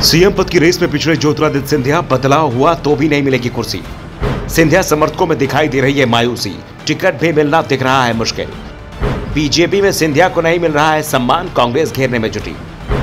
CM पद की race में पिछड़े ज्योतिरादित्य सिंधिया, बदलाव हुआ तो भी नहीं मिलेगी कुर्सी। सिंधिया समर्थकों में दिखाई दे रही है मायूसी, टिकट भी मिलना दिख रहा है मुश्किल। बीजेपी में सिंधिया को नहीं मिल रहा है सम्मान, कांग्रेस घेरने में जुटी।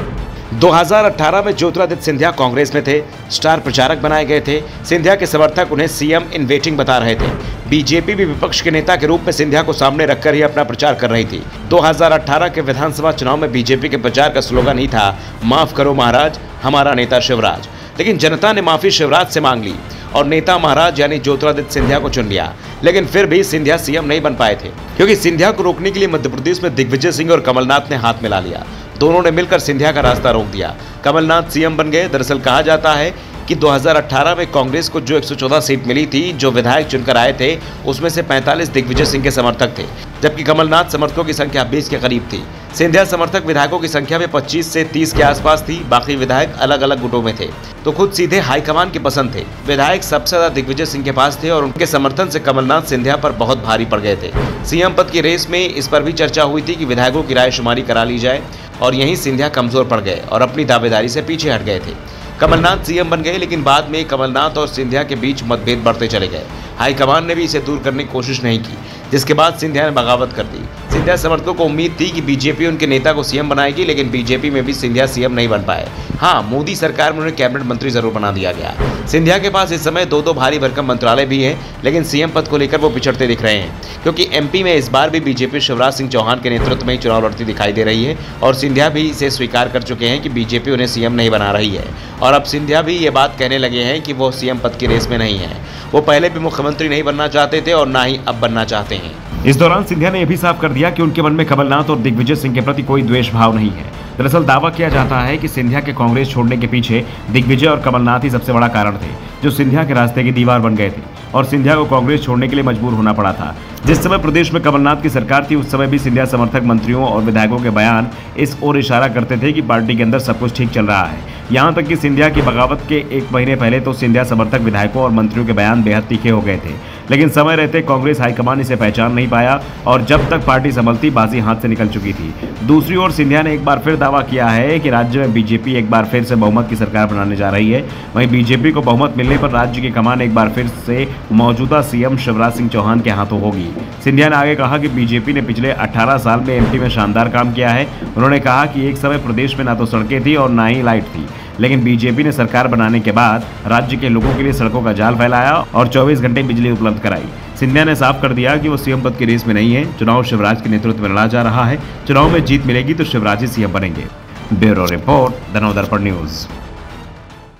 2018 में ज्योतिरादित्य सिंधिया कांग्रेस में थे, स्टार प्रचारक बनाए गए थे। सिंधिया के समर्थक उन्हें सीएम इन वेटिंग बता रहे थे। बीजेपी भी विपक्ष के नेता के रूप में सिंधिया को सामने रखकर ही अपना प्रचार कर रही थी। 2018 के विधानसभा चुनाव में बीजेपी के प्रचार का स्लोगन ही था, माफ करो महाराज, हमारा नेता शिवराज। लेकिन जनता ने माफी शिवराज से मांग ली और नेता महाराज यानी ज्योतिरादित्य सिंधिया को चुन लिया। लेकिन फिर भी सिंधिया सीएम नहीं बन पाए थे, क्योंकि सिंधिया को रोकने के लिए मध्य प्रदेश में दिग्विजय सिंह और कमलनाथ ने हाथ मिला लिया। दोनों ने मिलकर सिंधिया का रास्ता रोक दिया। कमलनाथ सीएम बन गए। दरअसल कहा जाता है कि 2018 में कांग्रेस को जो 114 सीट मिली थी, जो विधायक चुनकर आए थे, उसमें से 45 दिग्विजय सिंह के समर्थक थे, जबकि कमलनाथ समर्थकों की संख्या 20 के करीब थी। सिंधिया समर्थक विधायकों की संख्या में 25 से 30 के आसपास थी। बाकी विधायक अलग अलग गुटों में थे, तो खुद सीधे हाईकमान के पसंद थे। विधायक सबसे ज्यादा दिग्विजय सिंह के पास थे और उनके समर्थन से कमलनाथ सिंधिया पर बहुत भारी पड़ गए थे। सीएम पद की रेस में इस पर भी चर्चा हुई थी कि विधायकों की रायशुमारी करा ली जाए, और यहीं सिंधिया कमजोर पड़ गए और अपनी दावेदारी से पीछे हट गए थे। कमलनाथ सीएम बन गए, लेकिन बाद में कमलनाथ और सिंधिया के बीच मतभेद बढ़ते चले गए। हाईकमान ने भी इसे दूर करने की कोशिश नहीं की, जिसके बाद सिंधिया ने बगावत कर दी। सिंधिया समर्थकों को उम्मीद थी कि बीजेपी उनके नेता को सीएम बनाएगी, लेकिन बीजेपी में भी सिंधिया सीएम नहीं बन पाए। हाँ, मोदी सरकार में उन्हें कैबिनेट मंत्री जरूर बना दिया गया। सिंधिया के पास इस समय दो भारी भरकम मंत्रालय भी हैं, लेकिन सीएम पद को लेकर वो पिछड़ते दिख रहे हैं, क्योंकि एमपी में इस बार भी बीजेपी शिवराज सिंह चौहान के नेतृत्व में ही चुनाव लड़ती दिखाई दे रही है, और सिंधिया भी इसे स्वीकार कर चुके हैं कि बीजेपी उन्हें सीएम नहीं बना रही है। और अब सिंधिया भी ये बात कहने लगे हैं कि वो सीएम पद की रेस में नहीं है। वो पहले भी मुख्यमंत्री नहीं बनना चाहते थे और ना ही अब बनना चाहते हैं। इस दौरान सिंधिया ने यह भी साफ कर दिया कि उनके मन में कमलनाथ और दिग्विजय सिंह के प्रति कोई द्वेष भाव नहीं है। दरअसल दावा किया जाता है कि सिंधिया के कांग्रेस छोड़ने के पीछे दिग्विजय और कमलनाथ ही सबसे बड़ा कारण थे, जो सिंधिया के रास्ते की दीवार बन गए थे और सिंधिया को कांग्रेस छोड़ने के लिए मजबूर होना पड़ा था। जिस समय प्रदेश में कमलनाथ की सरकार थी, उस समय भी सिंधिया समर्थक मंत्रियों और विधायकों के बयान इस ओर इशारा करते थे कि पार्टी के अंदर सब कुछ ठीक चल रहा है। यहाँ तक कि सिंधिया की बगावत के 1 महीने पहले तो सिंधिया समर्थक विधायकों और मंत्रियों के बयान बेहद तीखे हो गए थे, लेकिन समय रहते कांग्रेस हाईकमान इसे पहचान नहीं पाया और जब तक पार्टी संभलती बाजी हाथ से निकल चुकी थी। दूसरी ओर सिंधिया ने एक बार फिर दावा किया है कि राज्य में बीजेपी एक बार फिर से बहुमत की सरकार बनाने जा रही है। वहीं बीजेपी को बहुमत मिलने पर राज्य की कमान एक बार फिर से मौजूदा सीएम शिवराज सिंह चौहान के हाथों होगी। सिंधिया ने आगे कहा कि बीजेपी ने पिछले 18 साल में एमपी में शानदार काम किया है। उन्होंने कहा कि एक समय प्रदेश में ना तो सड़कें थी और ना ही लाइट थी, लेकिन बीजेपी ने सरकार बनाने के बाद राज्य के लोगों के लिए सड़कों का जाल फैलाया और 24 घंटे बिजली उपलब्ध कराई। सिंधिया ने साफ कर दिया कि वो सीएम पद की रेस में नहीं है। चुनाव शिवराज के नेतृत्व में लड़ा जा रहा है। चुनाव में जीत मिलेगी तो शिवराज ही सीएम बनेंगे। ब्यूरो रिपोर्ट, दनोदर्पण न्यूज।